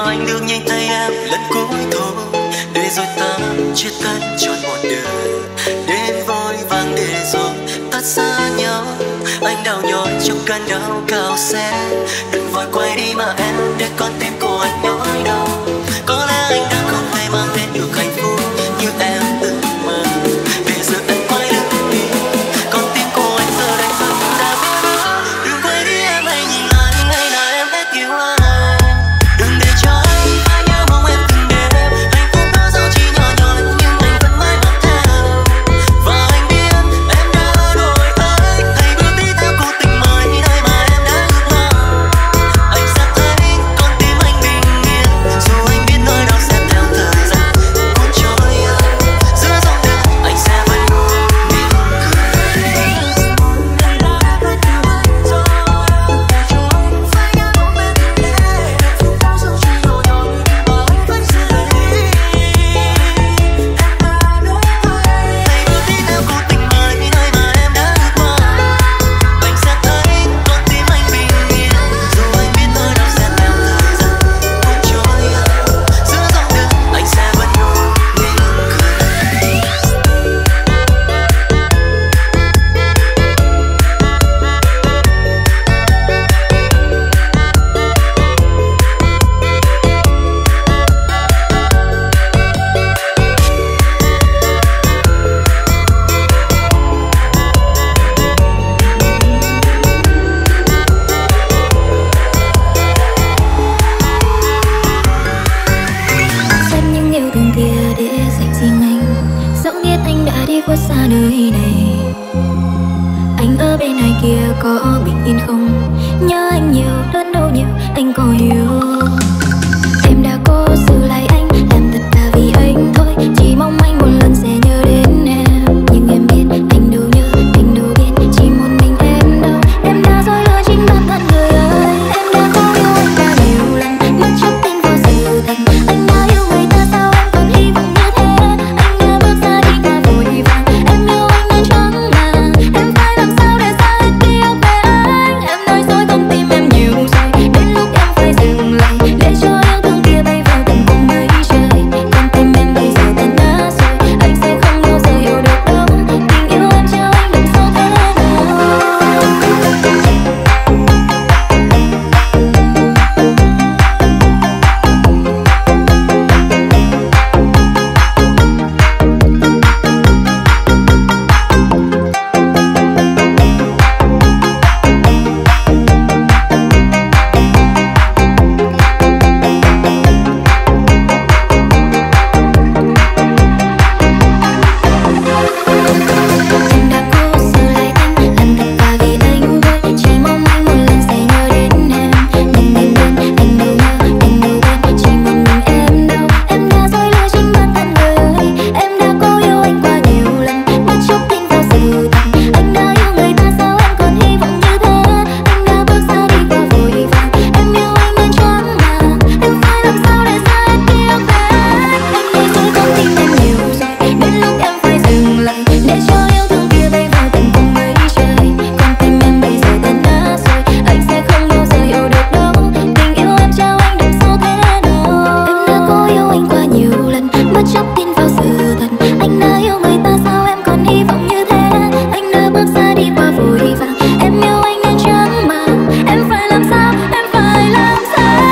anh được nhìn thấy em lần cuối thôi, để rồi ta chia tay trọn một đời. Đến vội vàng để rồi ta xa nhau, anh đau nhói trong cơn đau cao xe. Đừng vội quay đi mà em, để con tim của anh nhói đau. Có lẽ anh đã không thể mang đến được hạnh phúc như em từng mơ. Để giờ anh quay lưng đi, con tim của anh giờ đây vẫn đã biết. Đừng quay đi em, hãy nhìn lại ngày nào em hết yêu anh. Đừng để cho anh phải nhớ mong em từng đêm. Hạnh phúc đó dẫu chỉ nhỏ nhoi nhưng anh vẫn mãi mang theo. Và anh biết em đã đổi anh, hãy bước đi theo cuộc tình mới nơi mà em đã ước mơ. Anh sẽ thấy con tim anh bình yên, dù anh biết nỗi đau sẽ theo thời gian cuốn trôi. Giữa dòng đời anh sẽ vẫn luôn mỉm xem những yêu thương kia để dành riêng anh. Dẫu biết anh đã đi khuất xa nơi này, anh ở bên này kia có bình yên không? Nhớ anh nhiều, đớn đau nhiều, anh có hiểu. Em đã cố giữ lại anh, làm tất cả vì anh thôi. Chỉ mong anh một lần sẽ nhớ đến em. Nhưng em biết anh đâu nhớ, anh đâu biết chỉ một mình em đâu. Em đã dối lừa chính bản thân người ơi. Em đã cố yêu anh đã nhiều lần, bất chấp tin vào sự thật. Anh đã yêu người ta sao em còn hy vọng như thế? Anh đã bước ra đi quá vội vàng. Em yêu anh nên chóng vàng. Em phải làm sao để xa hết ký ức về anh? Em nói dối con tim em nhiều rồi, đến lúc em phải dừng lại để cho yêu thương kia bay vào tận cùng mây trời. Con tim em bây giờ tan nát rồi, anh sẽ không bao giờ hiểu được đâu. Tình yêu em trao anh đừng sâu thế nào. Em đã cố giữ lại anh, làm tất cả vì anh thôi. Chỉ mong anh một lần sẽ nhớ đến em. Nhưng anh biết anh đâu nhớ, anh đâu biết chỉ một mình em đâu. Em đã dối lừa chính bản thân người ơi. Em đã cố yêu anh quá nhiều lần, bất chấp tin vào sự thật. Anh đã yêu người ta sao em còn hy vọng như thế? Anh đã bước ra đi quá vội vàng. Em yêu anh nên chóng vàng. Em phải làm sao để xa hết ký ức về anh? Em nói dối con tim em nhiều rồi, đến lúc em phải dừng lại để cho yêu thương kia bay vào tận cùng mây trời. Con tim em bây giờ tan nát rồi, anh sẽ không bao giờ hiểu được đâu. Tình yêu em trao anh đừng sâu thế nào. Em đã cố yêu anh quá nhiều lần, bất chấp tin vào sự thật. Anh đã yêu người ta sao em còn hy vọng như thế? Anh đã bước ra đi quá vội vàng. Em yêu anh nên chóng vàng. Em phải làm sao, em phải làm sao?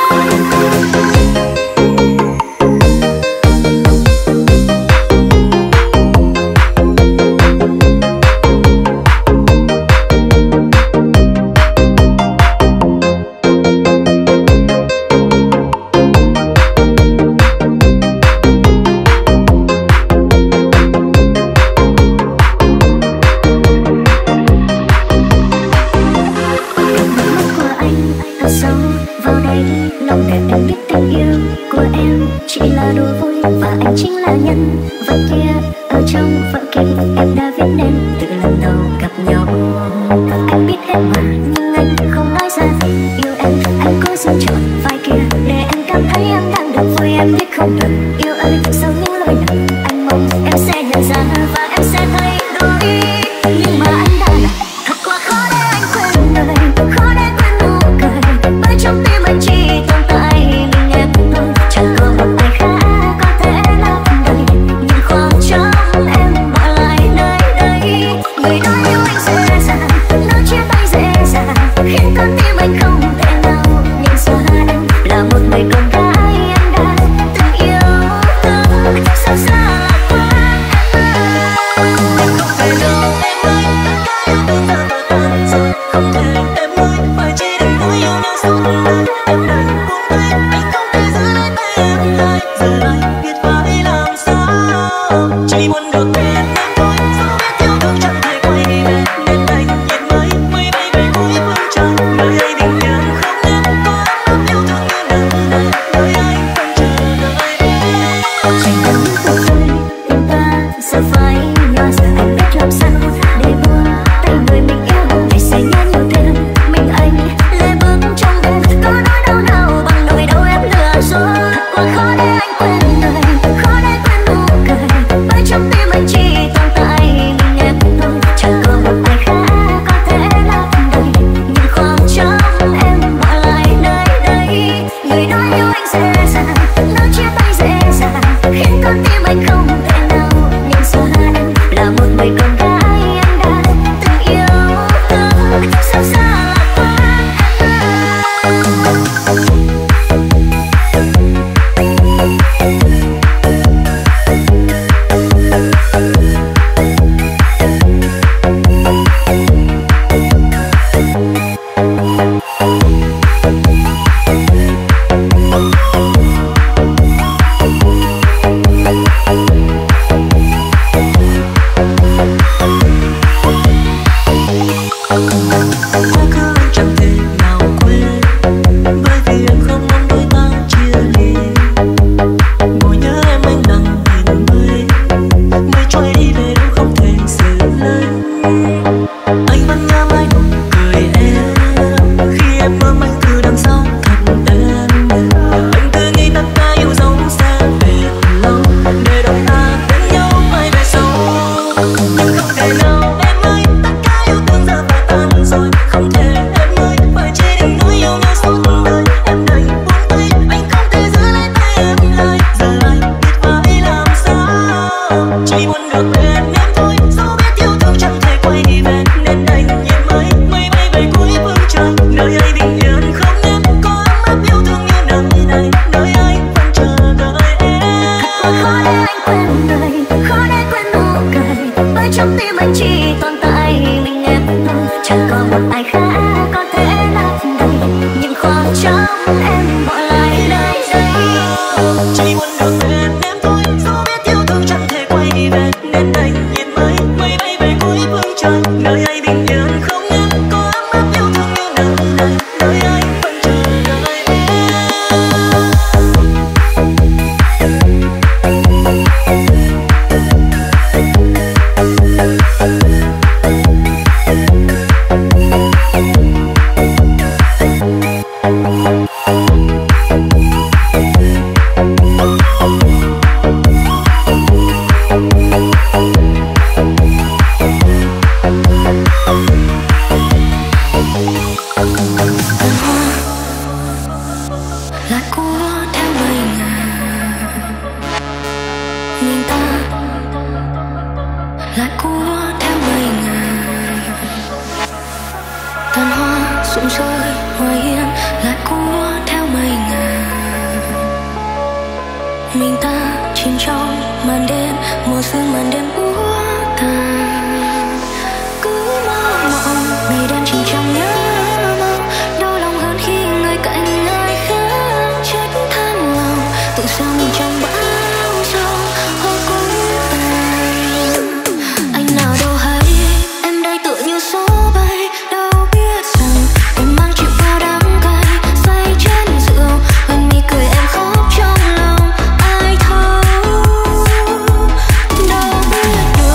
Của anh thật sâu vào đây, lòng để em biết tình yêu của em chỉ là đùa vui và anh chính là nhân vật kia. Ở trong vở kịch em đã viết nên từ lần đầu gặp nhau. Anh biết hết mà nhưng anh không nói ra yêu em. Anh cố giữ trọn vai kia để em cảm thấy em đang được vui. Em biết không được yêu ơi, sau những lời này anh mong em sẽ nhận ra và em sẽ thay đổi. Nhưng mà anh đã làm thật quá khó để anh quên đời, khó để quên nụ cười. Bởi trong tim anh chỉ tồn tại mình em. Hãy subscribe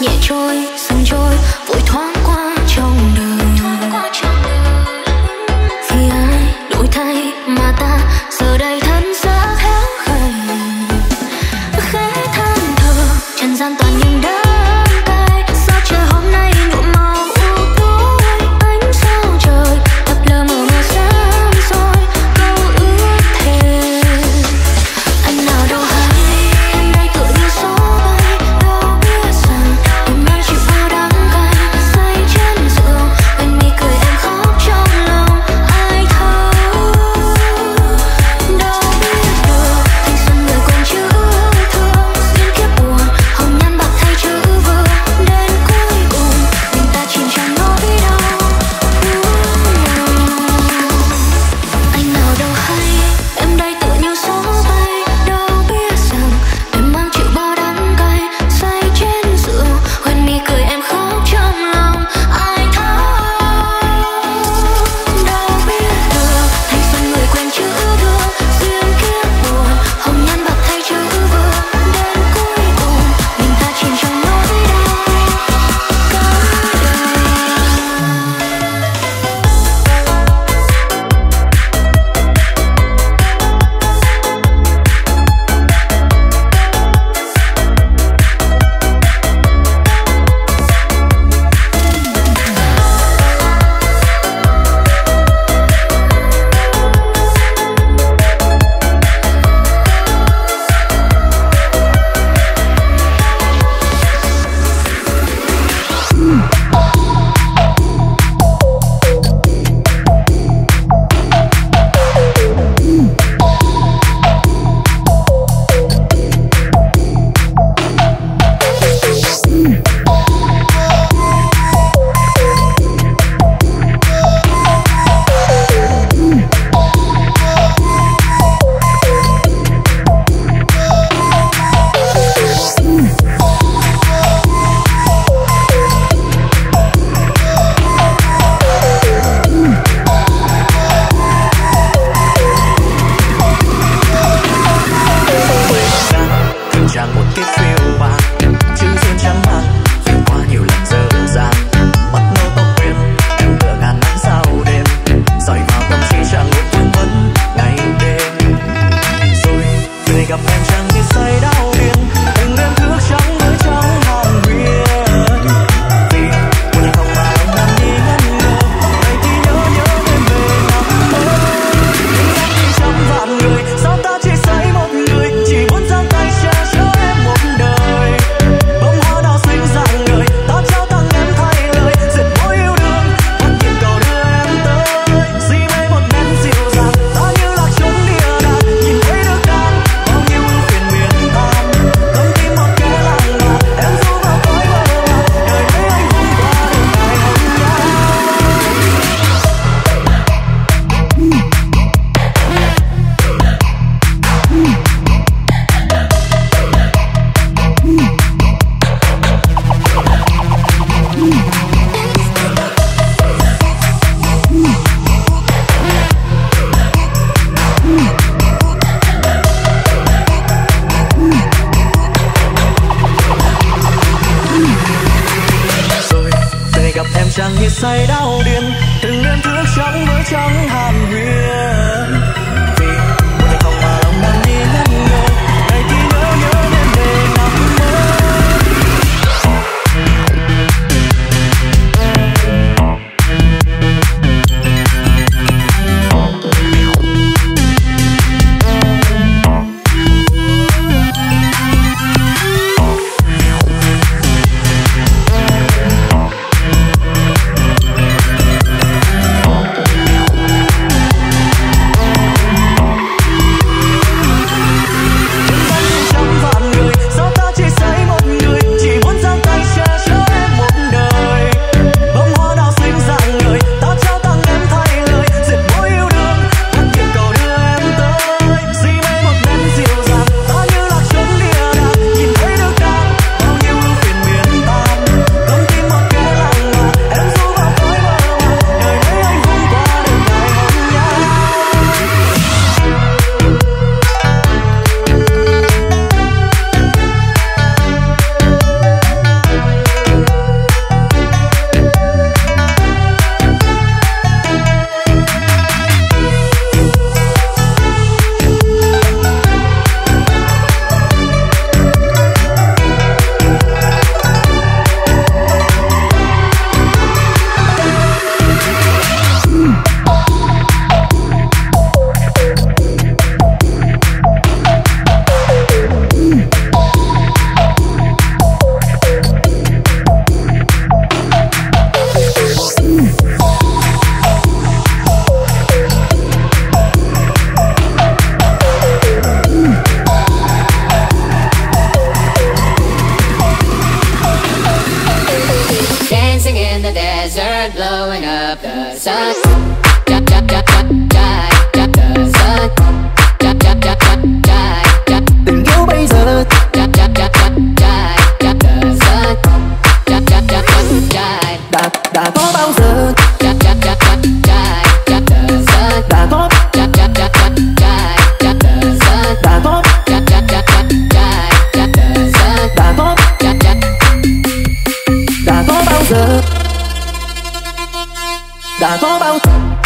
nhẹ trôi dần trôi vội thoáng qua trong đời. Vì ai đổi thay mà ta giờ đây thân xác héo gầy, khẽ than thở trần gian toàn những đắng cay. Sao trời hôm nay nhuộm màu u tối, ánh sao trời đập lờ mờ mờ sáng soi câu ước thề. Anh nào đâu hay em đây tựa như gió bay, đâu biết rằng em đang chịu bao đắng cay. Say trên giường bên mi cười em khóc trong lòng ai thấu. Đâu biết được thanh xuân người quen chữ thương, xuyên kiếp buồn hồng nhan bạc thay chữ vương. Đến cuối cùng mình ta chìm trong nỗi đau. Anh nào đâu hay em đây tựa như gió bay, đâu biết rằng em mang chịu bao đắng cay. Say trên giường hoen mi cười em khóc trong lòng ai thấu. Đâu biết được thanh xuân người quen chữ thương, duyên kiếp buồn hồng nhan bạc thay chữ vương. Đến cuối cùng mình ta chìm trong nỗi đau cả đời. Tình trạng một kiếp phiêu bạt, chữ duyên trắng mang vì quá nhiều lần dở dang. Mất nâu tóc quyến em tựa ngàn nắng sao đêm, dọi vào tâm trí chẳng ngủ quên mất ngày đêm. Rồi người gặp em chẳng như say đau điên, từng đêm thức trắng với trong hàn huyền. Vì một nhịp hồng mà lòng nằm đi ngẩn ngơ, ngày khi nhớ đêm về nằm mơ. Nhưng dáng đi trăm vạn người, sao ta chỉ say một người, chỉ muốn giang tay che cho em một đời. Bông hoa đào xinh rạng ngời, ta trao tặng em thay lời diệt mối yêu đương, vẫn nhịp cầu đưa em tới. Si mê một nét dịu dàng, ta như lạc trốn địa đàng, nhìn thấy được đàn bao nhiêu ưu phiền miền tan. Con tim một kẻ lãng mạn, em du vào cõi mơ màng, đời thấy anh không qua được ngày hôm nay. Rồi từ ngày gặp em chẳng như say đau điên, từng đêm thức trắng với trắng hàn huyền. Vì một nhịp hồng mà lòng nằm đi ngẩn ngơ, ngày khi nhớ đêm về nằm mơ. rất tình yêu bây giờ đã có bao giờ đã có đã có đã có bao giờ đã có bao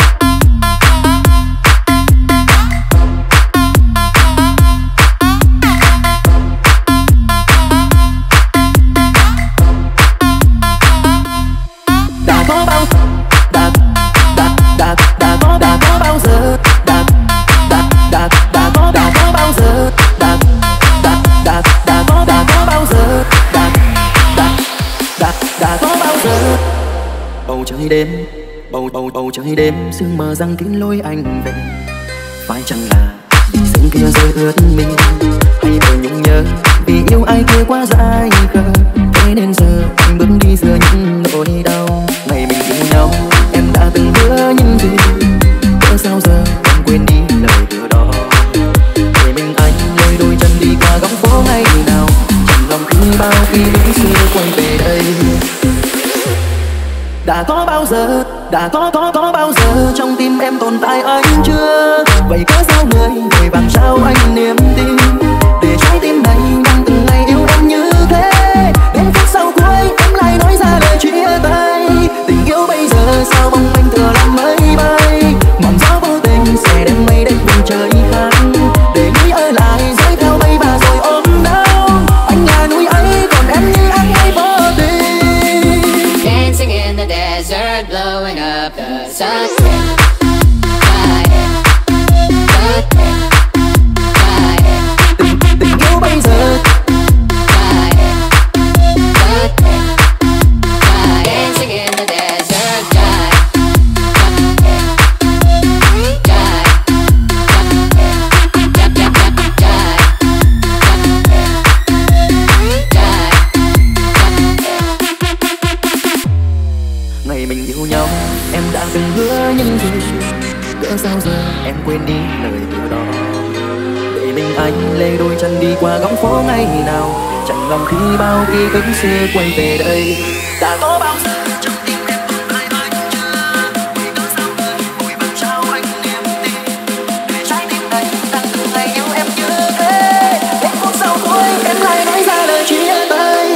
bầu trời đêm bầu trời đêm sương mờ giăng kín lối anh về, phải chăng là vì sương kia rơi ướt mình, hay bởi nhung nhớ vì yêu ai kia quá dại khờ, thế nên giờ anh bước đi giữa những nỗi đau. Ngày mình yêu nhau em đã từng hứa những gì, cỡ sao giờ em quên đi lời hứa đó. Để mình anh lôi đôi chân đi qua góc phố ngày nào, chẳng lòng khi bao ký ức xưa quay về đây. Đã có bao giờ đã có bao giờ trong tim em tồn tại anh chưa? Vậy cớ sao người vàng trao anh niềm tin, để trái tim này đang từng ngày yêu em như thế. Đến phút sau cuối em lại nói ra lời chia tay. Tình yêu bây giờ sao bóng anh thừa làm mây bay, ngọn gió vô tình sẽ đem mây đến vùng trời khác, để nghĩ ở lại dõi theo mây và rồi ôm đau. Anh là núi ấy còn em như anh hay vô tình. Dancing in the desert, blowing up the sun. Tình yêu bây giờ Dancing in the desert, ngày mình yêu nhau em đã từng hứa những gì, cỡ sao giờ em quên đi lời hứa đó. Để mình anh lê đôi chân đi qua góc phố ngày nào, chẳng lòng khi bao ký ức xưa quay về đây. Đã có bao giờ trong tim em tồn tại anh chưa? Vì cớ sao người vội vàng trao anh niềm tin, để trái tim này đang từng ngày yêu em như thế. Đến phút sau cuối em lại nói ra lời chia tay.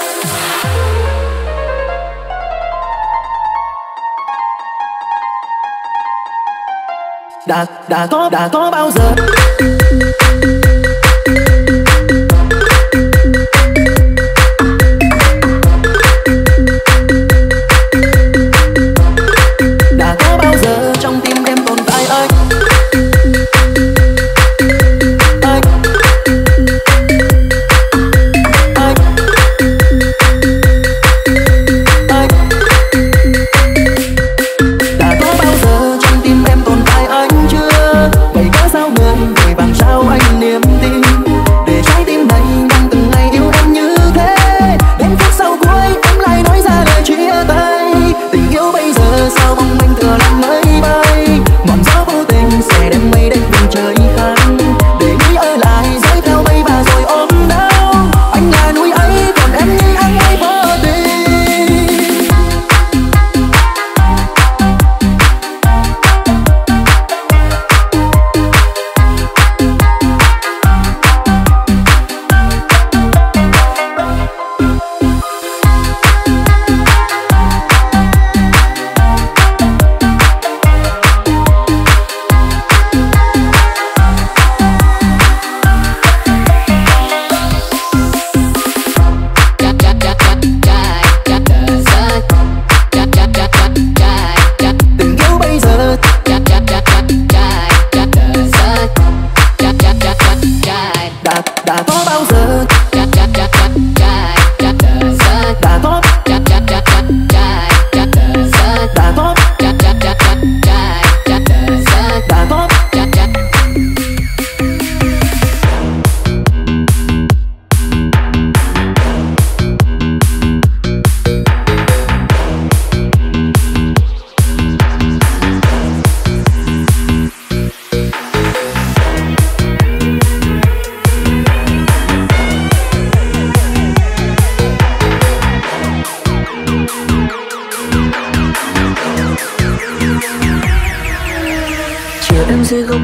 Đã có bao giờ đã có bao giờ trong tim em tồn tại anh đã có bao giờ trong tim em tồn tại anh chưa? Vậy cớ sao người vàng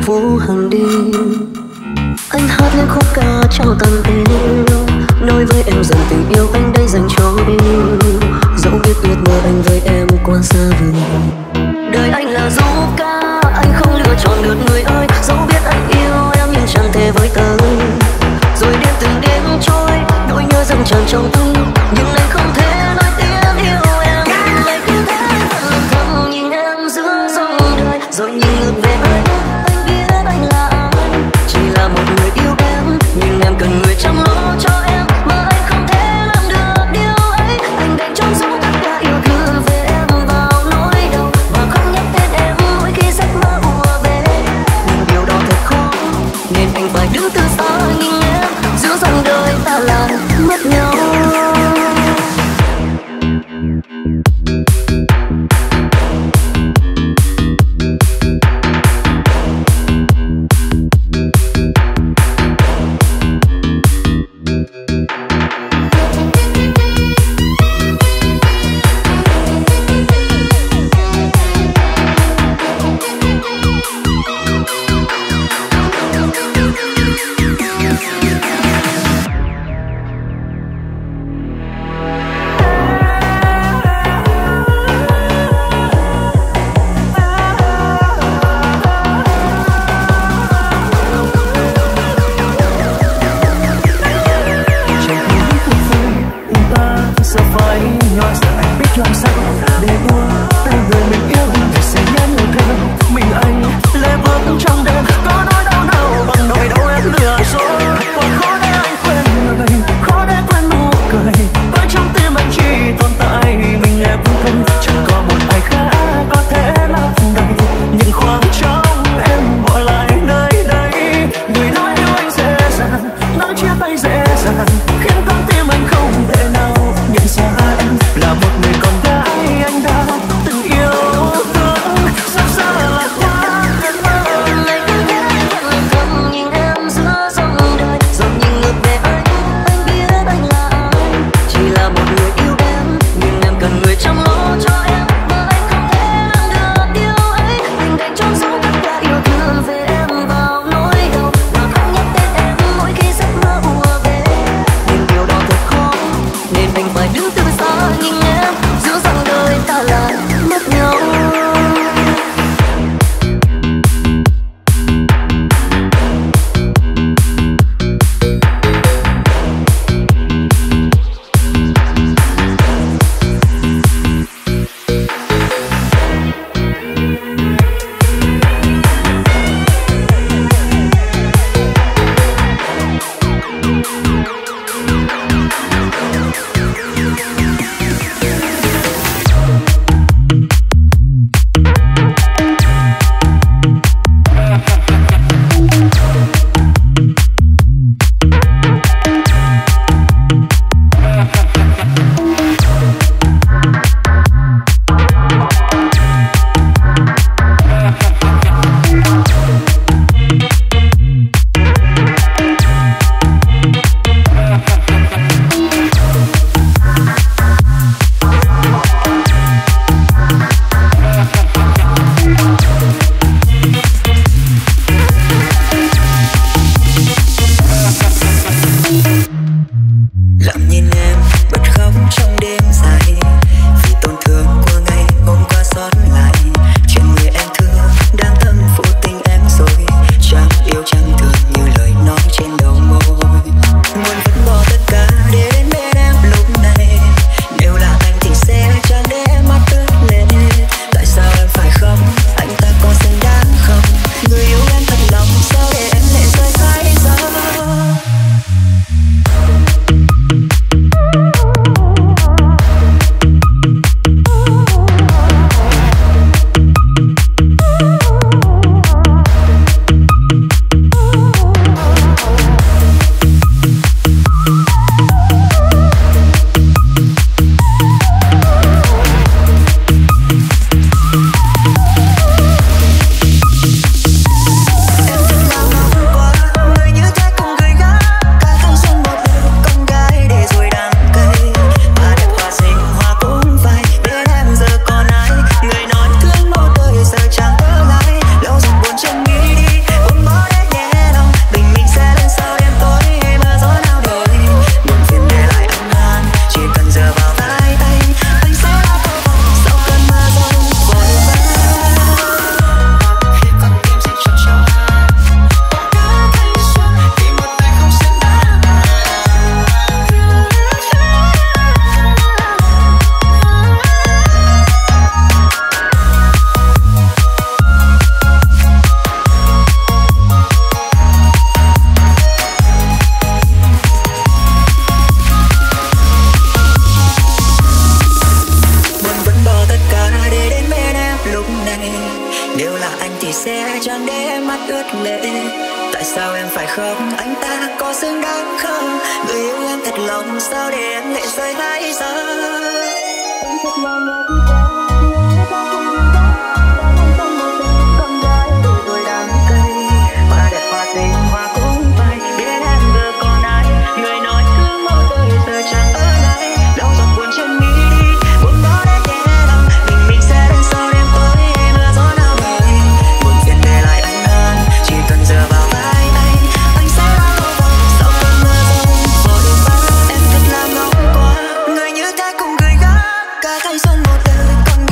phố hàng đêm. Anh hát lên khúc ca trao tặng em, nói với em rằng tình yêu anh đây dành cho em. Dẫu biết ước mơ anh với em quá xa vời, đời anh là du ca, anh không lựa chọn được người ơi. Dẫu biết anh yêu em nhưng chẳng thể với tới. Rồi đêm từng đêm trôi, nỗi nhớ dâng tràn trong anh, nhưng anh không thể nói tiếng yêu em. Anh cứ thế vẫn lặng thầm nhìn em giữa dòng đời, rồi nhìn ngược về anh biết anh là ai. Chỉ là một người yêu em, nhưng em cần người chăm lo cho em, mà anh không thể làm được điều ấy. Anh đành trốn giấu tất cả yêu thương về em vào nỗi đau, và không nhắc tên em mỗi khi giấc mơ ùa về. Nhưng điều đó thật khó, nên anh phải đứng từ xa nhìn em giữa dòng đời ta lại mất nhau. Khiến con tim anh không thể nào nhận ra em là một người con gái không, anh ta có xứng đáng không? Người yêu em thật lòng, sao để em lệ rơi mãi giờ? Anh thật lòng em thanh xuân một đời còn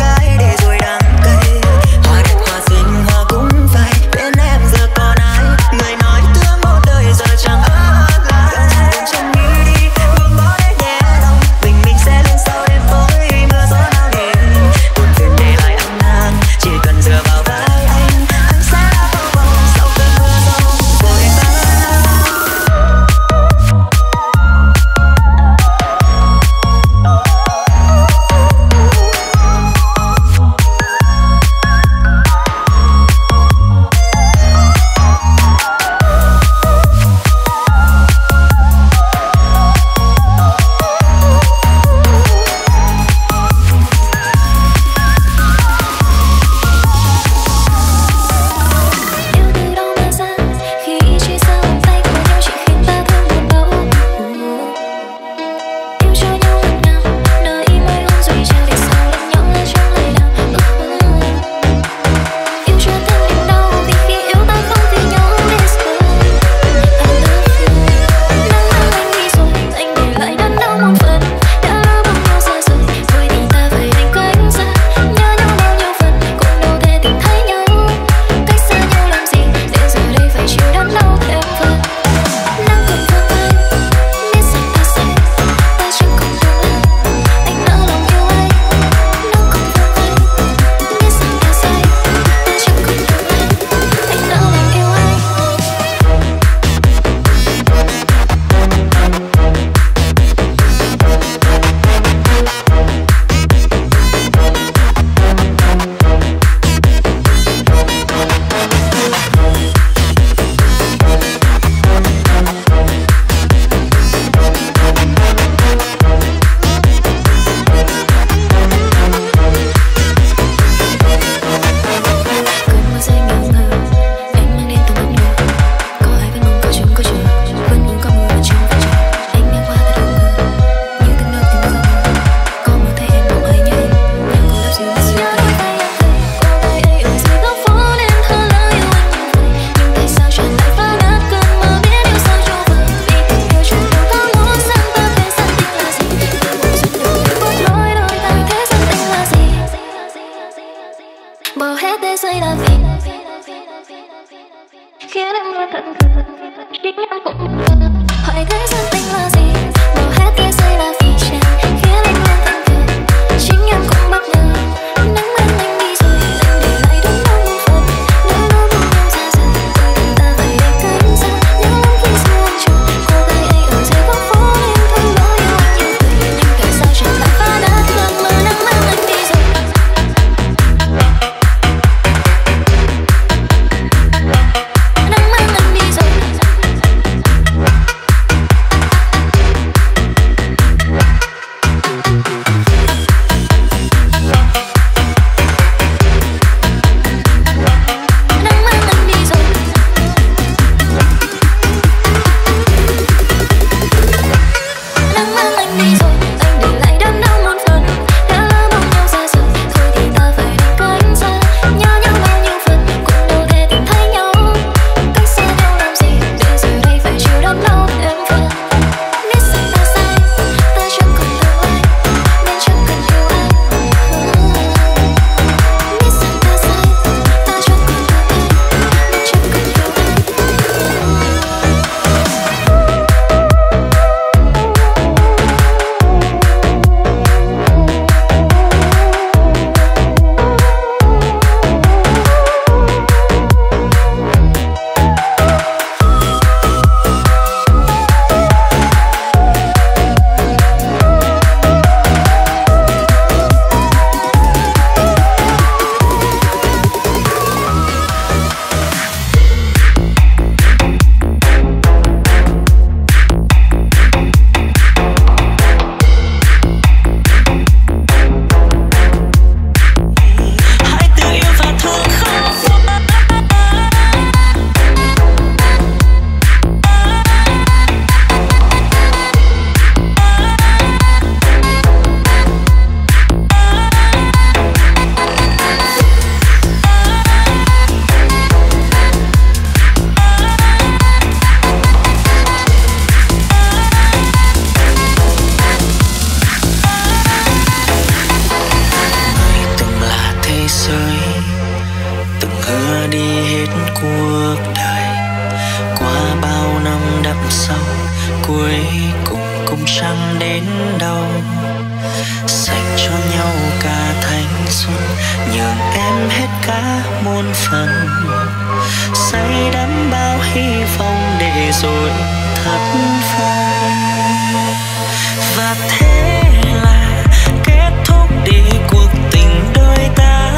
cũng chẳng đến đâu. Dành cho nhau cả thanh xuân, nhường em hết cả muôn phần, say đắm bao hy vọng để rồi thất vọng. Và thế là kết thúc đi cuộc tình đôi ta.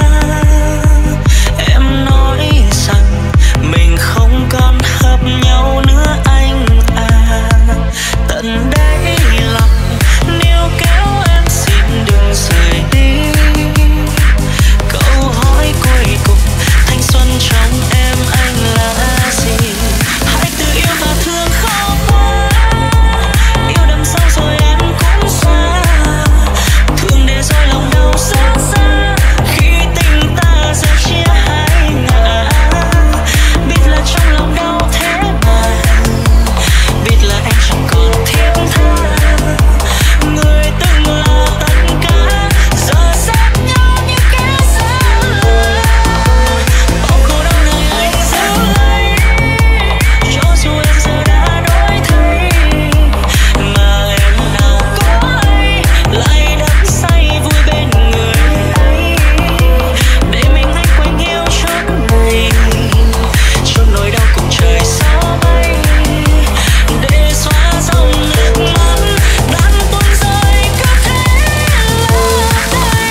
Em nói rằng mình không còn hợp nhau nữa anh à. Tận đáy lòng níu kéo em xin đừng rời đi. Câu hỏi cuối cùng thanh xuân trong em anh là gì? Hãy tự yêu và thương khó quá. Yêu đậm sâu rồi em cũng xa. Thương để rồi lòng đau xót xa. Khi tình ta giờ chia hai ngả. Biết là trong lòng đau thế mà. Biết là em chẳng còn thiết tha. Người từng là tất cả giờ xa nhau như kẻ xa lạ. Bao khổ đau này anh giữ lấy. Cho dù em giờ đã đổi thay. Mà em nào có ấy lại đắm say vui bên người ấy. Để mình anh quanh yêu chốt này. Chốt nỗi đau cùng trời gió bay. Để xóa dòng nước mắt đang tuôn rơi cứ thế là đây.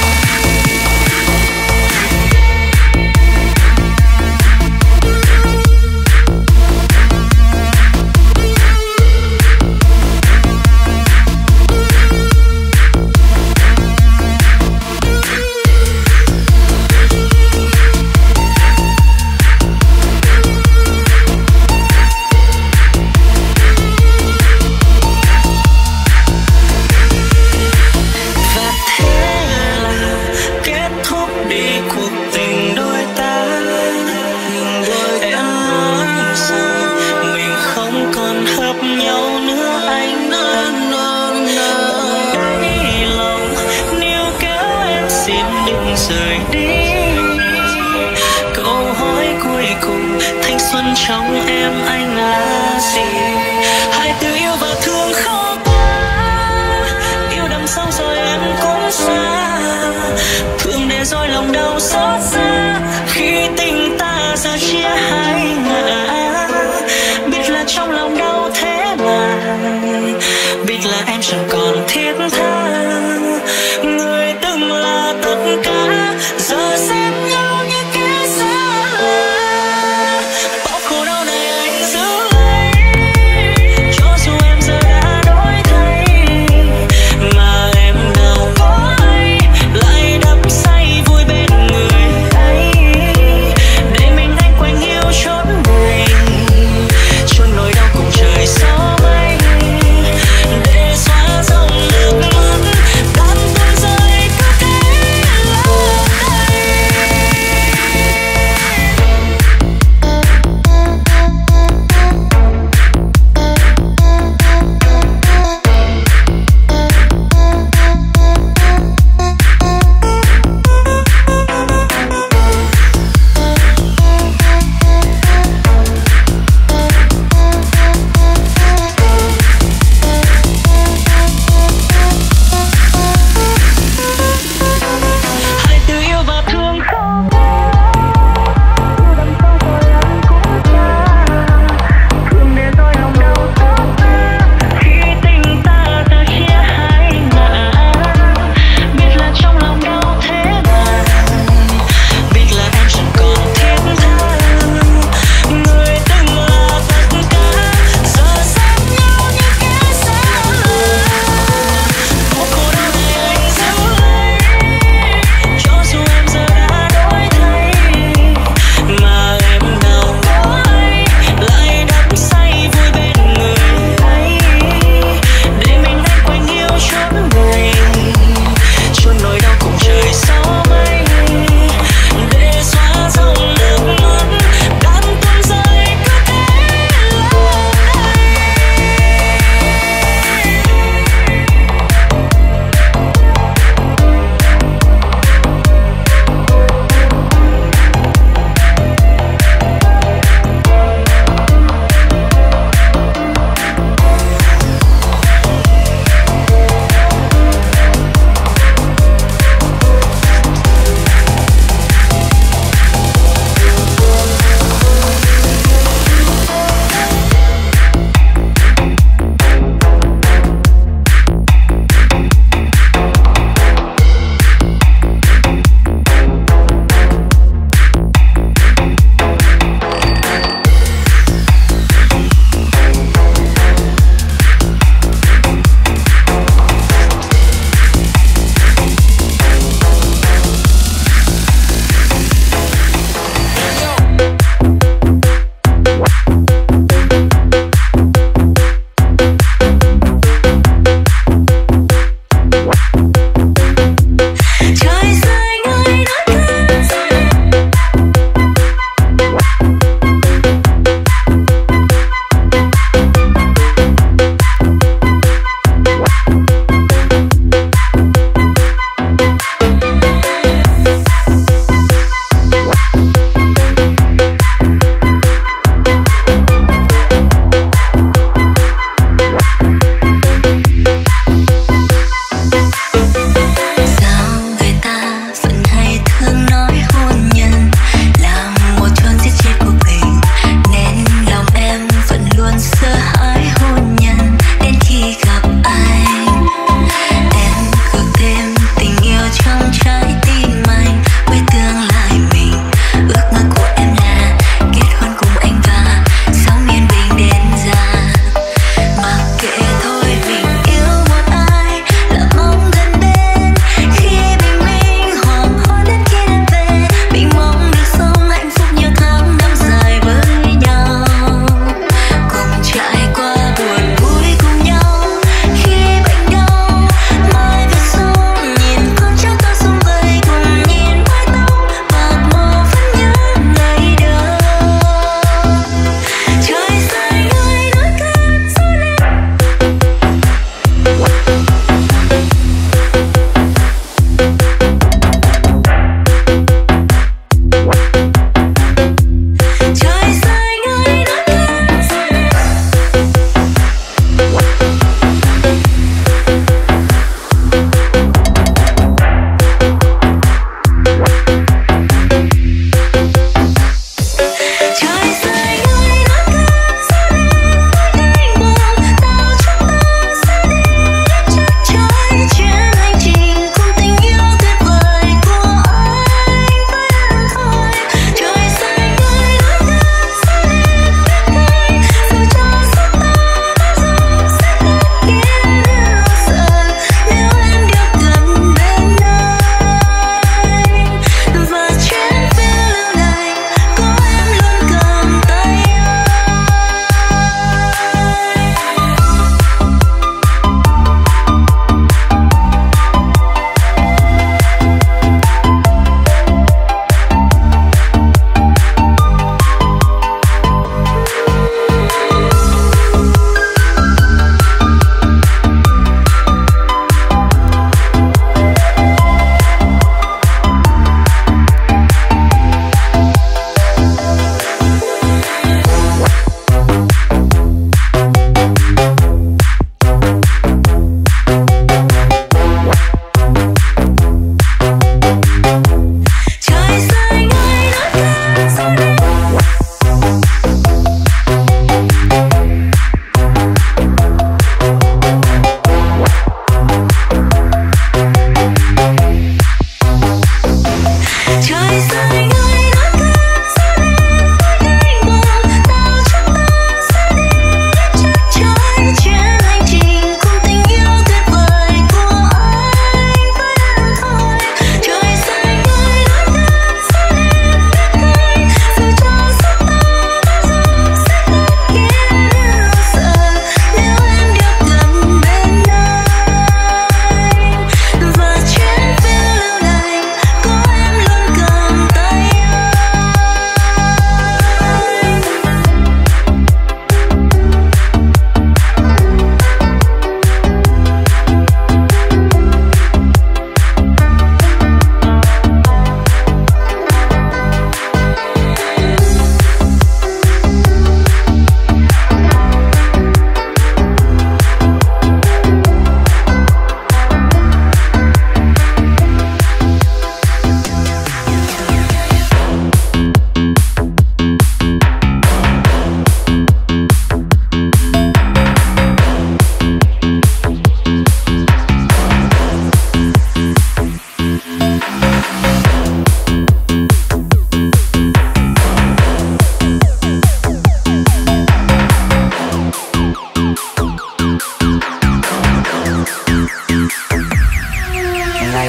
Và thế là kết thúc đi cuộc tình đôi ta. Em nói rằng mình không còn hợp nhau nữa anh à. Đáy lòng níu kéo em xin đừng rời đi. Câu hỏi cuối cùng thanh xuân trong em anh là gì? Hãy tự yêu và thương khó quá. Yêu đậm sâu rồi em cũng xa. Thương để rồi lòng đau xót xa. Khi tình ta giờ chia hai ngả. Biết là trong lòng đau thế mà. Biết là em chẳng còn thiết tha. Người từng là tất cả giờ xem nhau như kẻ xa lạ. Bao khổ đau này anh giữ lấy. Cho dù em giờ đã đổi thay. Mà em nào có ấy lại đắm say vui bên người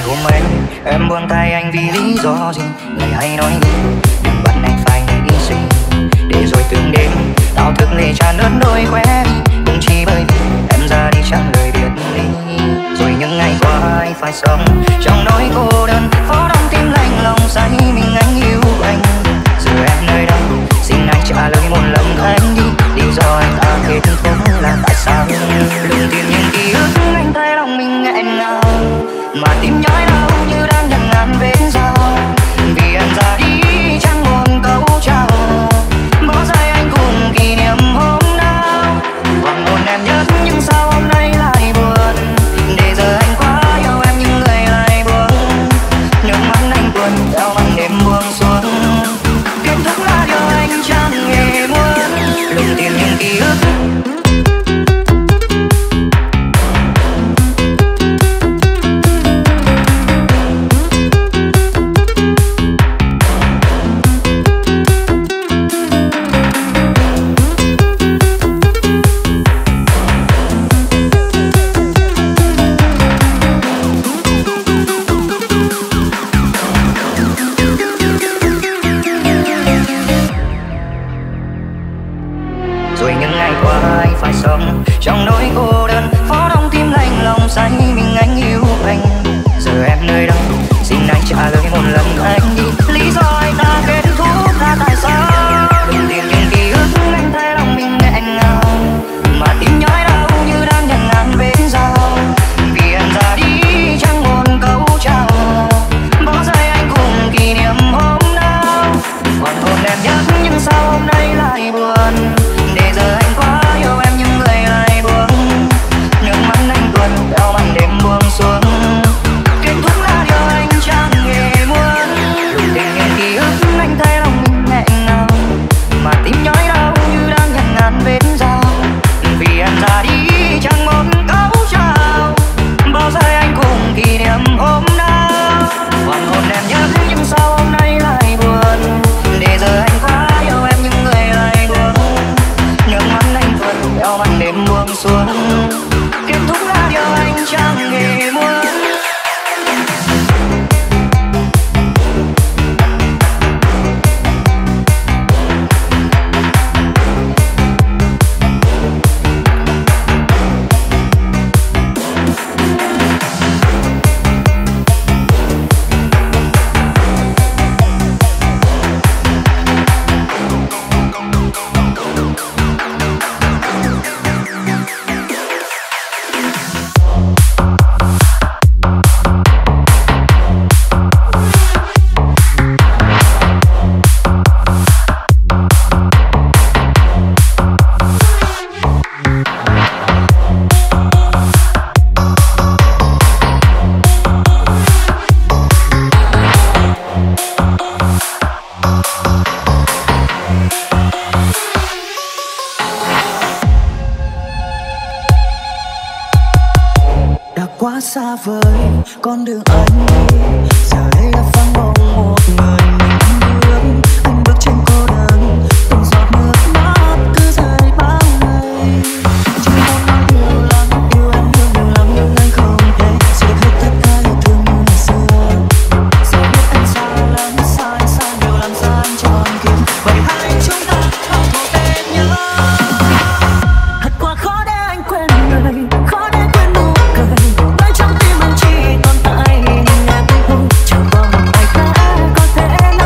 hôm ấy em buông tay anh vì lý do gì, lời hay nói đi đừng bắt anh phải hy sinh. Để rồi từng đêm tao thức lệ tràn ướt đôi khóe mi, cũng chỉ bởi vì em ra đi chẳng lời biệt ly. Rồi những ngày qua ai phải sống trong nỗi cô đơn, phố đông tim lạnh lòng say mình anh yêu anh. Giờ em nơi đâu xin anh trả lời một lần anh đi, lý do anh ta kết thúc là tại sao? Đừng tìm những ký ức anh thấy lòng mình nghẹn ngào, mà tim nhói đau như đang đằng ngàn vết dao. Vì em ra đi chẳng buồn câu chào, bỏ rơi anh cùng kỷ niệm hôm nào. Hoàng hôn em nhất nhưng sao hôm nay lại buồn, để giờ anh quá yêu em nhưng người lại buông. Nước mắt anh tuôn theo màn đêm buông xuống, kết thúc là điều anh chẳng hề muốn. Đừng tìm những ký ức trong nỗi cô đơn, phố đông tim lạnh lòng say mình anh yêu anh. Giờ em nơi đâu xin anh trả lời một lần anh đi, lý do anh ta kết thúc là tại sao? Đừng tìm những ký ức anh thấy lòng mình nghẹn ngào, mà tim nhói đau như đang nhận ngàn vết dao. Vì em ra đi chẳng buồn câu chào, bỏ rơi anh cùng kỷ niệm hôm nào. Hoàng hôn đẹp nhất nhưng sao hôm nay lại buồn, để giờ anh quá yêu em nhưng người lại buông. Nước mắt anh tuôn theo màn đêm buông xuống, kết thúc là điều anh chẳng hề muốn. Đừng tìm những ký ức anh thấy lòng mình nghẹn ngào, mà tim nhói đau như đang nhận ngàn vết dao. Vì em ra đi chẳng một câu chào, bỏ rơi anh cùng kỷ niệm hôm nào. Hoàng hôn đẹp nhất nhưng sao hôm nay lại buồn, để giờ anh quá yêu em nhưng người lại buông. Nước mắt anh tuôn theo màn đêm buông xuống, kết thúc là điều anh chẳng hề muốn. Quá xa vời con đường anh đi, giờ đây đã vắng bóng một người mình anh bước trên cô đơn, từng giọt nước mắt cứ rơi bao ngày. Chỉ muốn nói yêu lắm, yêu em nhiều lắm nhưng anh không thể giữ được hết tất cả yêu thương như ngày xưa. Giờ biết anh xa lắm, sai nhiều làm sao anh tròn kiếm, vậy hai chúng ta không thuộc tên nhau. Thật quá khó để anh quên người, khó để quên nụ cười. Trong tim anh chỉ tồn tại nhưng em không chẳng có một ai khác có thể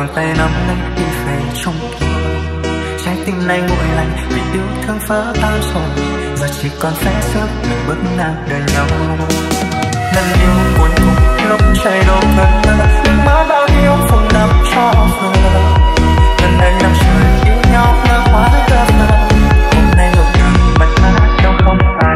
tay nắm lấy đi về trong tôi. Trái tim này nguội lạnh vì yêu thương vỡ tan rồi, giờ chỉ còn phép sức mình bước ngang đời nhau. Lần yêu cuối cùng lúc trời đổ gần nước mắt bao nhiêu phùng nằm cho vừa. Lần này năm trời yêu nhau ngỡ hóa tơ vờ, hôm nay ngược đường mất mát đâu không ai.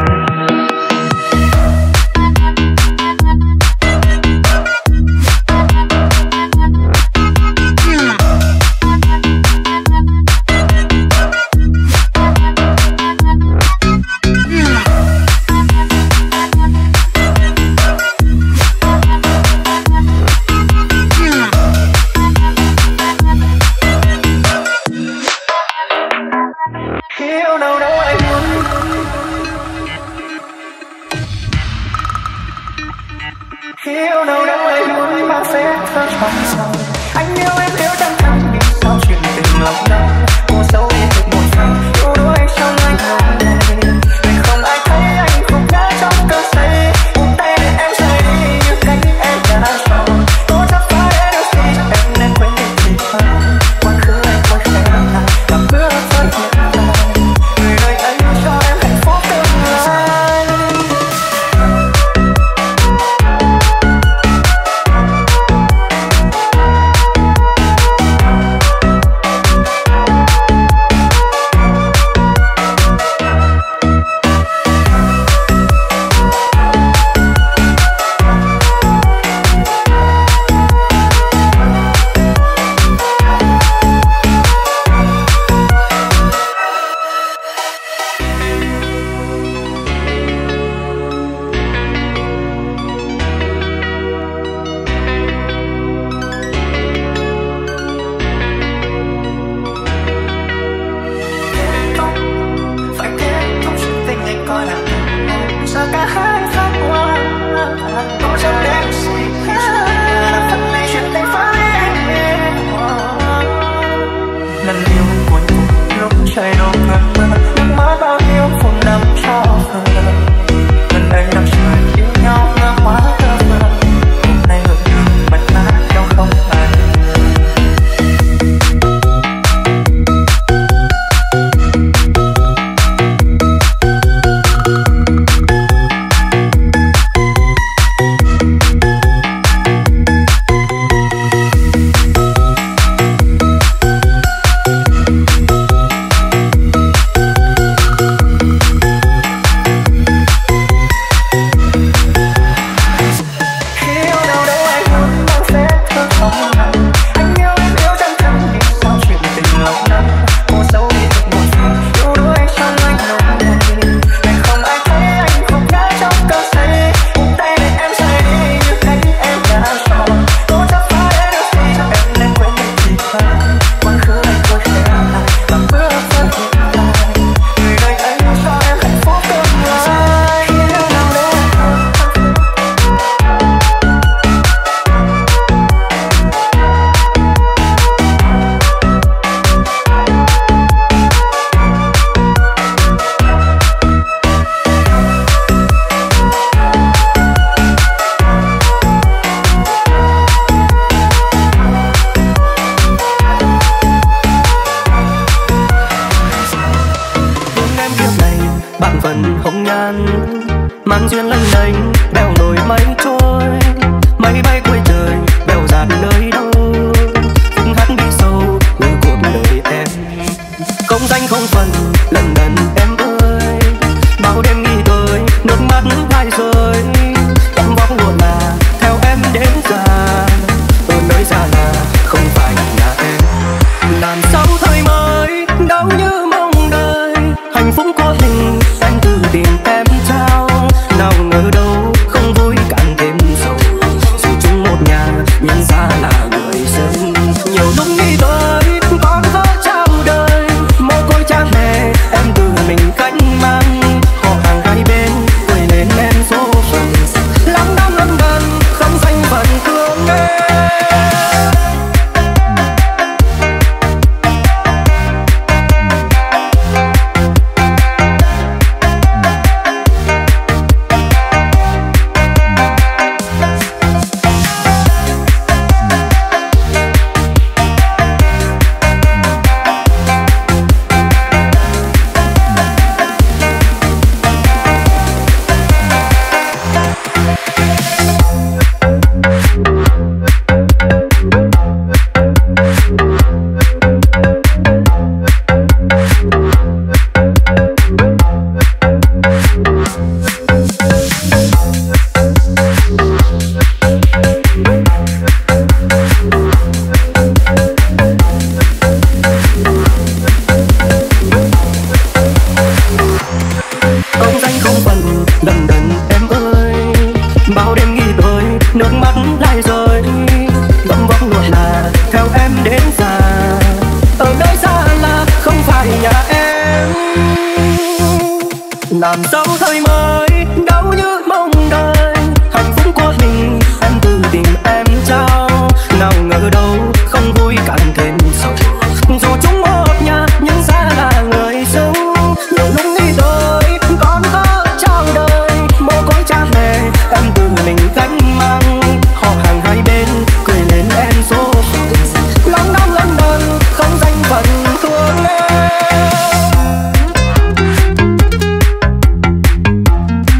Anh yêu em nếu chẳng thắng vì sao chuyện tình lòng đau cô dấu đi được một phần yêu đuối trong anh hồng này vì không ai thấy anh khúc ngã trong cơn say buông tay để em rời đi như cách em đã chọn cố chấp phá để được gì em nên quên đi thì hơn quá khứ anh quay trở lại và bước với hiện tại người đời ấy cho em hạnh phúc tương lai. Lần yêu cuối cùng lúc trời đổ ngập mưa nước mắt bao nhiêu phút nằm cho vừa. Lần đây năm trời yêu nhau ngỡ hóa tơ vờ, hôm nay ngược đường mất mát đâu không ai. Bạn vẫn hồng nhan mang duyên lanh đênh bèo nổi mây trôi mây bay cuối trời bèo dạt nơi đâu phút hát đi sâu người cuộc đời em không danh không phần lần lần em ơi bao đêm nghỉ ngơi nước mắt hai rơi tấm vóc buồn là theo em đến già ở nơi xa là không phải nhà em làm sao thời mới đau như mong đời hạnh phúc của tình anh tự tìm em trao nào ngờ đâu không vui càng thêm sầu dù chung một nhà nhưng xa là làm dấu thời mới đau như mong đợi hạnh phúc của mình em tự tìm em trao. Nào ngờ đâu không vui càng thêm sầu, dù chúng một nhà nhưng xa là người dưng. Nhiều lúc nghĩ tới con có trao đời mồ côi cha mẹ em tự mình gánh mang. Họ hàng hai bên cười lên em số lòng đau lần lần không danh phận thương em.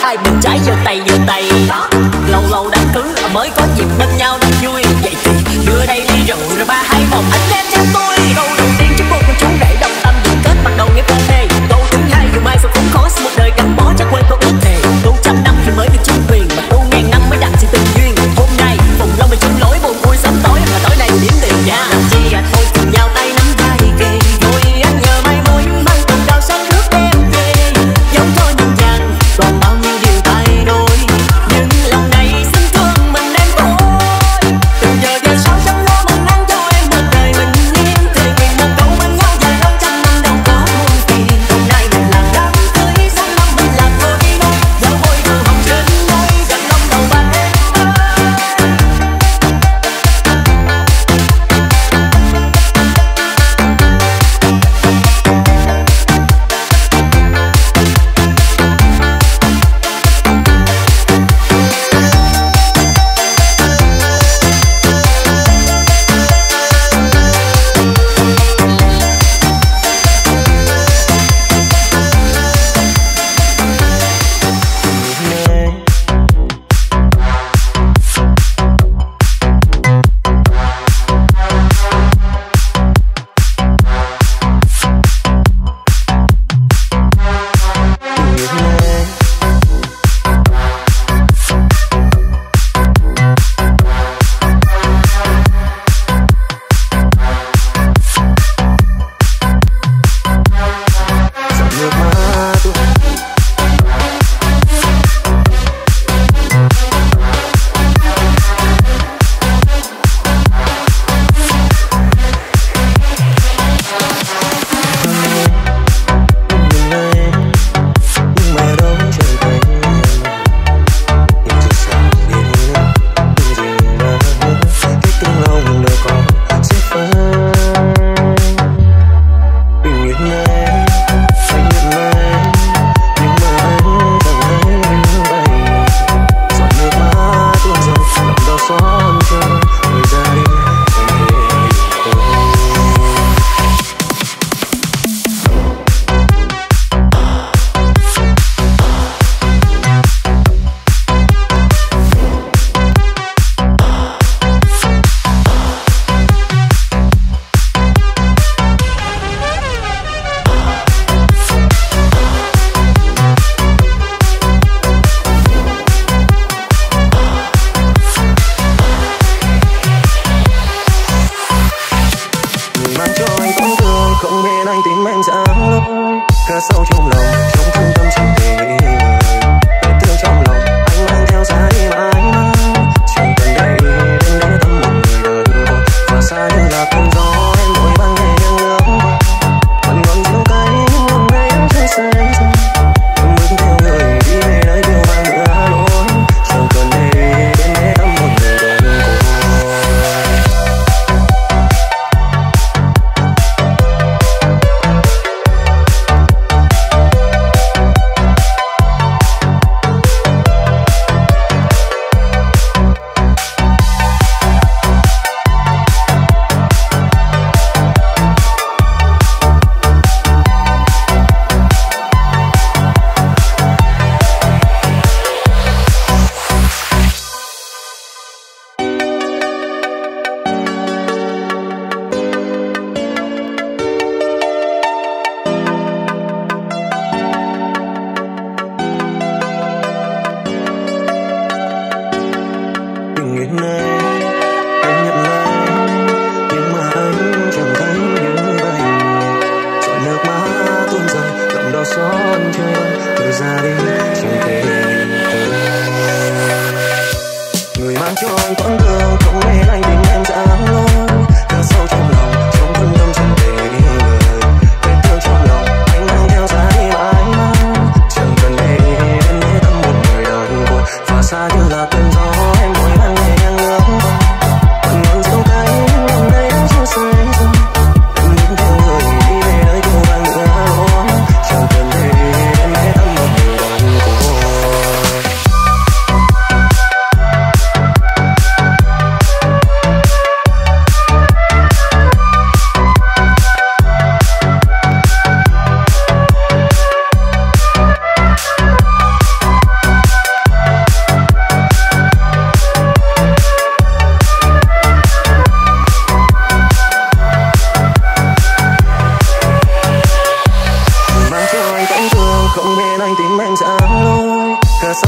hai bên trái giơ tay lâu lâu đám cưới mới có dịp bên nhau đông vui. Vậy thì đưa đây ly rượu rồi ba hai một anh em theo tôi. Câu đầu tiên chúc cô chú rể đồng tâm đường kết bắt đầu nghe quan hệ. Câu thứ hai dù mai phải khốn khó một đời gắn bó chắc quên có ước thề. Câu 100 năm thì mới được chính quyền mà câu 1000 năm mới đặng sự tình duyên. Hôm nay cùng lâu mình chung lối buồn vui sớm tối mà tối nay điểm tiền nha. Làm chi thôi cùng nhau tay nắm tay kề. Tôi anh nhờ mai mối mang cùng đào sáng nước đem về. Giống thôi nhưng chẳng còn bao nhiêu điều thay đổi. Nhưng lòng này xin thương mình em thôi. Từ giờ về sau chẳng lo mong nắng cho em một đời bình yên. Thề nguyện một câu bên nhau dài hơn trăm năm đâu có muôn phiền. Hôm nay mình làm đám cưới sang năm mình làm đôi đôi. Dạo môi vừa hồng trên môi gần lòng đầu ba em ơi.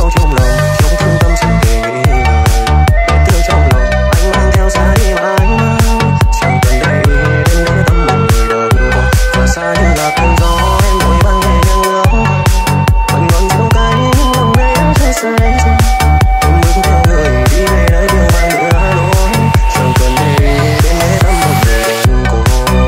trong lòng, trong thương tâm chẳng thể nghĩ ngợi. Vết thương trong lòng anh mang theo giá đi mà anh mang, chẳng cần để ý đến nỗi tâm một người đơn côi. Và xa như là cơn gió em vội vàng nhẹ nhàng lướt qua, vẫn còn trong tay những lòng này em chưa say rồi. Em bước theo người đi về nơi điều mang nữa Hà Nội, chẳng cần để ý đến nỗi tâm một người đơn côi.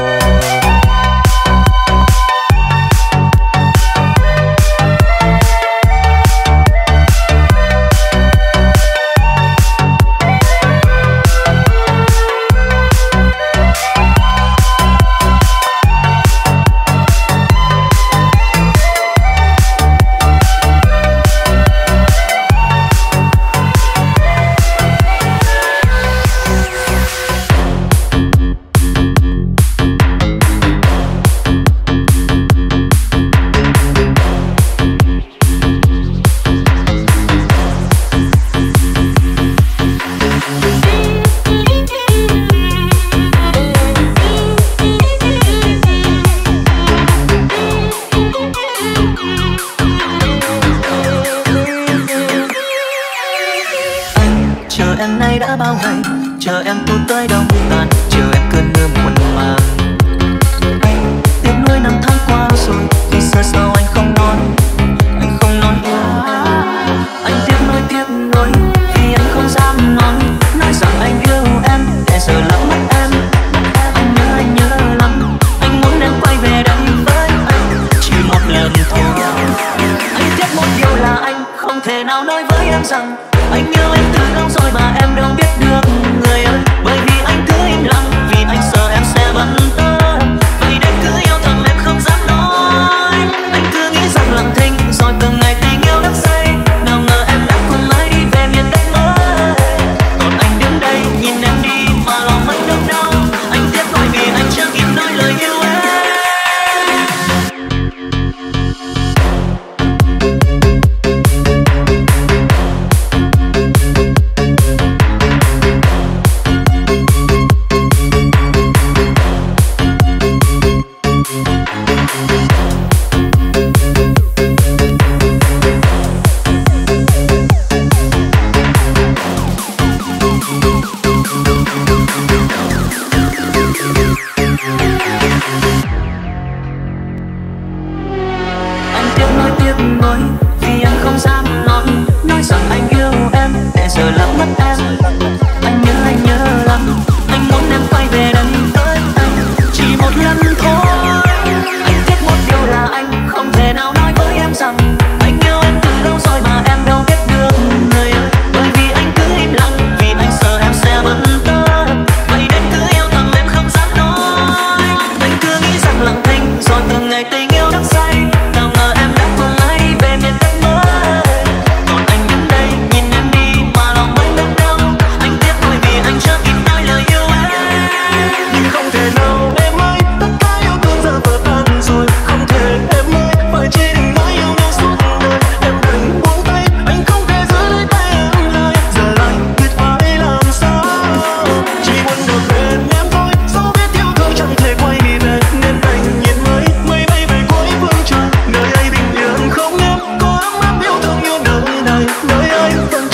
Chờ em nay đã bao ngày, chờ em tôi tới đông tàn, chờ em cơn mưa muộn màng. Anh tiếc nuối năm tháng qua rồi, vì sao anh không nói, anh không nói yêu em. Anh tiếc nuối vì anh không dám nói rằng anh yêu em, để giờ lỡ mất em. Anh nhớ lắm, anh muốn em quay về đây với anh, chỉ một lần thôi. Anh tiếc một điều là anh không thể nào nói với em rằng anh yêu em từ lâu rồi mà em đâu biết được người ơi. Bởi vì anh cứ im lặng, vì anh sợ em sẽ bận tâm. Vậy nên cứ yêu thầm em không dám nói. Anh cứ nghĩ rằng lặng thinh rồi từng ngày tình yêu đắm say. Nào ngờ em đã cùng ai đi về miền đất mới. Còn anh đứng đây nhìn em đi mà lòng vẫn đau đau. Anh tiếc nuối vì anh chưa kịp nói lời yêu em. Tiếc nuối vì anh không dám nói rằng anh yêu em, để giờ lỡ mất em. Anh nhớ lắm, anh muốn em quay về đây với anh, chỉ một lần thôi. Anh tiếc một điều là anh không thể nào nói với em rằng anh yêu em từ lâu rồi mà em đâu biết được người ơi. Bởi vì anh cứ im lặng, vì anh sợ em sẽ bận tâm. Vậy nên cứ yêu thầm em không dám nói. Anh cứ nghĩ rằng lặng thinh rồi từng ngày tình yêu đắm say. Nào ngờ em đã cùng ai đi về miền đất mới. Còn anh đứng đây nhìn em đi mà lòng vẫn đau đau. Anh tiếc nuối vì anh chưa kịp nói lời yêu em. Nhưng không thể nào em ơi, tất cả yêu thương giờ vỡ tan rồi. Không thể em ơi, phải chỉ đừng nói yêu nhau suốt đời. Em đừng buông tay, anh không thể giữ lấy tay em lại. Giờ lại biết phải làm sao, chỉ muốn được bên em thôi. Dẫu biết yêu thương chẳng thể quay về, nên đành nhìn mây mây bay về cuối phương trời. Nơi ấy bình yên không em, có ấm áp yêu thương như nơi này. Nơi ấy vẫn